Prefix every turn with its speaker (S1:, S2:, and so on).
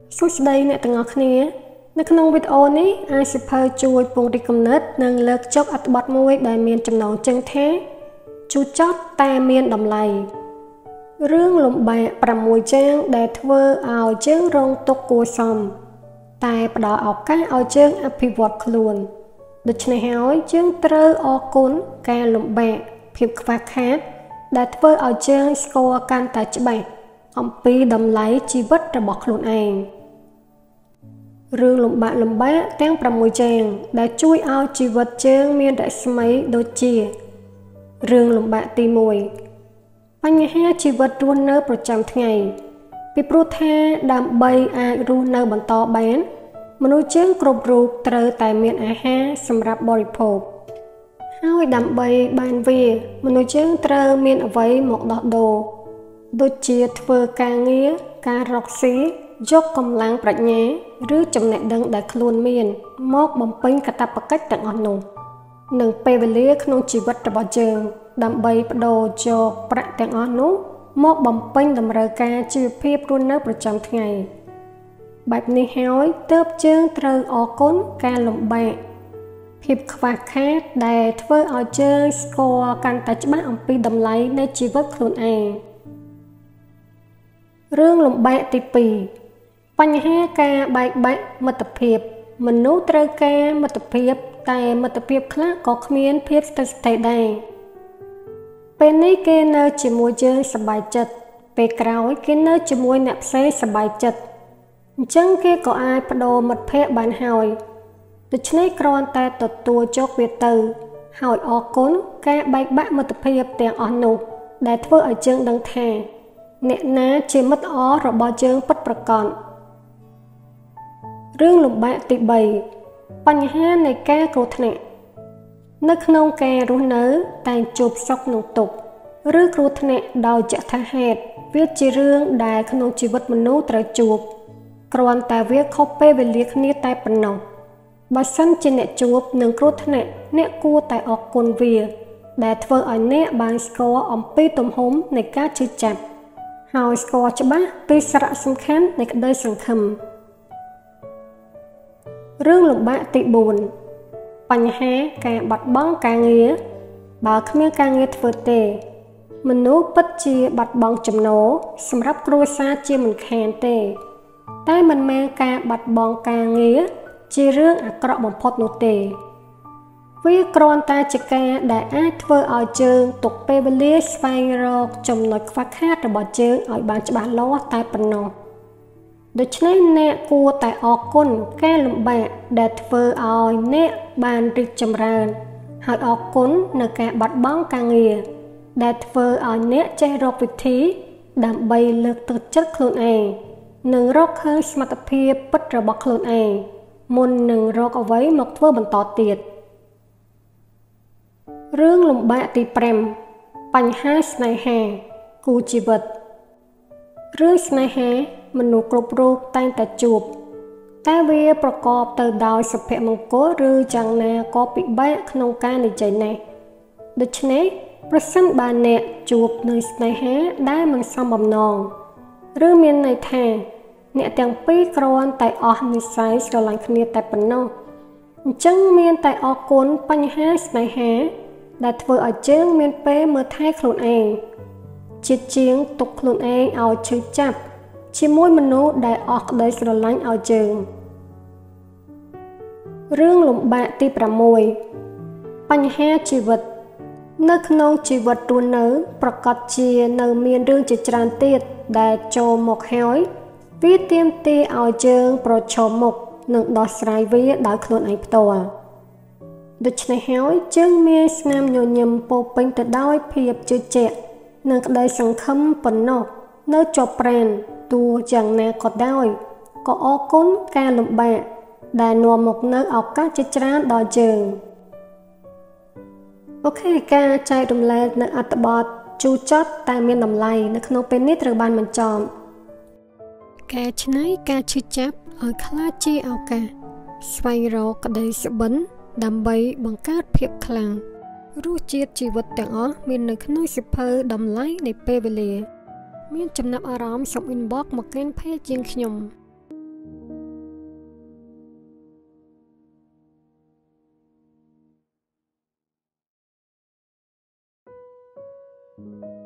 S1: សួស្តីអ្នកទាំងអស់គ្នានៅក្នុងវីដេអូនេះអាយសិភៅជួយពង្រីកគំនិតនិងលើកចុះអត្ថបទមួយដែលមានចំណងជើងថាជូរចត់តែមានតម្លៃរឿងលំបាក6ចាងដែលធ្វើឲ្យជើងរងទុក្ខគួរសមតែផ្ដល់ឱកាសឲ្យជើងអភិវឌ្ឍខ្លួនដូច្នេះហើយជើងត្រូវអរគុណការលំបាកភាពខ្វះខាតដែលធ្វើឲ្យជើងស្គាល់កាន់តែច្បាស់អំពីតម្លៃជីវិតរបស់ខ្លួនឯងរឿងលំបាកទាំង6ចាងដែលជួយឲ្យជីវិតជើងមានរស្មីដូចជារឿងលំបាកទី1បញ្ហាជីវិតរស់នៅប្រចាំថ្ងៃពីព្រោះថាដើម្បីអាចរស់នៅបន្តបានមនុស្សជើងគ្រប់រូបត្រូវតែមានអាហារសម្រាប់បរិភោគហើយដើម្បីបានវាមនុស្សជើងត្រូវមានអ្វីមកដោះដូរដូចជាធ្វើការងារការរកស៊ីយកកម្លាំងប្រាជ្ញាឬចំណេះដឹងដែលខ្លួនមានមកបំពេញកាតព្វកិច្ចទាំងអស់នោះនិងពេលវេលាក្នុងជីវិតរបស់យើងដើម្បីបដូរយកប្រាក់ទាំងអស់នោះមកបំពេញតម្រូវការជីវភាពរស់នៅប្រចាំថ្ងៃបែបនេះហើយទើបជើងត្រូវអរគុណការលំបាកភាពខ្វះខាតដែលធ្វើឲ្យជើងស្គាល់កាន់តែច្បាស់អំពីតម្លៃនៃជីវិតខ្លួនឯងរឿងលំបាកទី2បញ្ហាការបែកបាក់មិត្តភាពមនុស្សត្រូវការមិត្តភាពតែមិត្តភាពខ្លះក៏គ្មានភាពស្ថិតស្ថេរដែរពេលនេះគេនៅជាមួយយើងសប្បាយចិត្តពេលក្រោយគេនៅជាមួយអ្នកផ្សេងសប្បាយចិត្តអញ្ចឹងគេក៏អាចបដូរមិត្តភ័ក្តិបានហើយដូច្នេះគ្រាន់តែទទួលយកវាទៅហើយអរគុណការបែកបាក់មិត្តភាពទាំងអស់នោះដែលធ្វើឲ្យយើងដឹងថាអ្នកណាជាមិត្តល្អរបស់យើងពិតប្រាកដរឿងលំបាកទី3បញ្ហានៃការគ្រោះថ្នាក់នៅក្នុងការរស់នៅតែជួបសុខនិងទុក្ខឬគ្រោះថ្នាក់ដោយចក្ខុហេតុវាជារឿងដែលក្នុងជីវិតមនុស្សត្រូវជួបគ្រាន់តែវាខុសពេលវេលាគ្នាតែប៉ុណ្ណោះបើសិនជាអ្នកជួបនឹងគ្រោះថ្នាក់អ្នកគួរតែអរគុណវាដែលធ្វើឲ្យអ្នកបានស្គាល់អំពីទំហំនៃការឈឺចាប់ហើយស្គាល់ច្បាស់ពីសារៈសំខាន់នៃក្តីសង្ឃឹមរឿងលំបាកទី4បញ្ហាការបាត់បង់ការងារបើគ្មានការងារធ្វើទេមនុស្សពិតជាបាត់បង់ចំណូលសម្រាប់គ្រួសារជាមិនខានទេតែមិនមែនការបាត់បង់ការងារជារឿងអាក្រក់បំផុតនោះទេវាគ្រាន់តែជាការដែលអាចធ្វើឲ្យជើងទុកពេលវេលាស្វែងរកចំណុចខ្វះខាតរបស់ជើងឲ្យបានច្បាស់លាស់តែប៉ុណ្ណោះដូច្នេះអ្នកគួរតែអរគុណការលំបាកដែលធ្វើឲ្យអ្នកបានរីកចម្រើនហើយអរគុណនៅការបាត់បង់ការងារដែលធ្វើឲ្យអ្នកចេះរកវិធីដើម្បីលើកទឹកចិត្តខ្លួនឯងនិងរកឃើញសមត្ថភាពពិតរបស់ខ្លួនឯងមុននឹងរកអ្វីមកធ្វើបន្តទៀតរឿងលំបាកទី5បញ្ហាស្នេហាគូជីវិតរឿងស្នេហាមនុស្សគ្រប់រូបតែងតែជួបតែវាប្រកបទៅដោយសុភមង្គលឬយ៉ាងណាក៏ពិបាកក្នុងការនិយាយណាស់ដូច្នេះប្រសិនបើអ្នកជួបនឹងស្នេហាដែលមិនសមបំណងឬមានន័យថាអ្នកទាំងពីរគ្រាន់តែអស់និស្ស័យស្រឡាញ់គ្នាតែប៉ុណ្ណោះអញ្ចឹងមានតែអរគុណបញ្ហាស្នេហាដែលធ្វើឲ្យជើងមានពេលមើលថែខ្លួនឯងជាងទុកខ្លួនឯងឲ្យឈឺចាប់ជាមួយមនុស្សដែលអស់ក្តីស្រឡាញ់ឲ្យជើងរឿងលំបាកទី6បញ្ហាជីវិតនៅក្នុងជីវិតរស់នៅប្រកាសជានៅមានរឿងជាច្រើនទៀតដែលចូលមកហើយវាទាមទារឲ្យជើងប្រឈមមុខនិងដោះស្រាយវាដោយខ្លួនឯងផ្ទាល់ដូច្នេះហើយជើងមានស្នាមញញឹមពោពេញទៅដោយភាពជឿជាក់និងក្តីសង្ឃឹមប៉ុណ្ណោះនៅជាប់ប្រាណទោះយ៉ាងណាក៏ដោយក៏អរគុណការលំបាកដែលនាំមកនូវឱកាសជាច្រើនដល់ជើងអូខេការចែករំលែកនៅអត្ថបទជូរចត់តែមានតម្លៃនៅក្នុងពេលនេះត្រូវបានបញ្ចប់ការច្នៃការឈឺចាប់ឲ្យខ្លាចជាឱកាសស្វែងរកក្តីសុបិនដើម្បីបង្កើតភាពខ្លាំងរសជាតិជីវិតទាំងអស់មាននៅក្នុងសៀវភៅតម្លៃនៃពេលវេលាមានចំណាប់អារម្មណ៍សូម inbox មកកាន់ page ជាងខ្ញុំ
S2: ។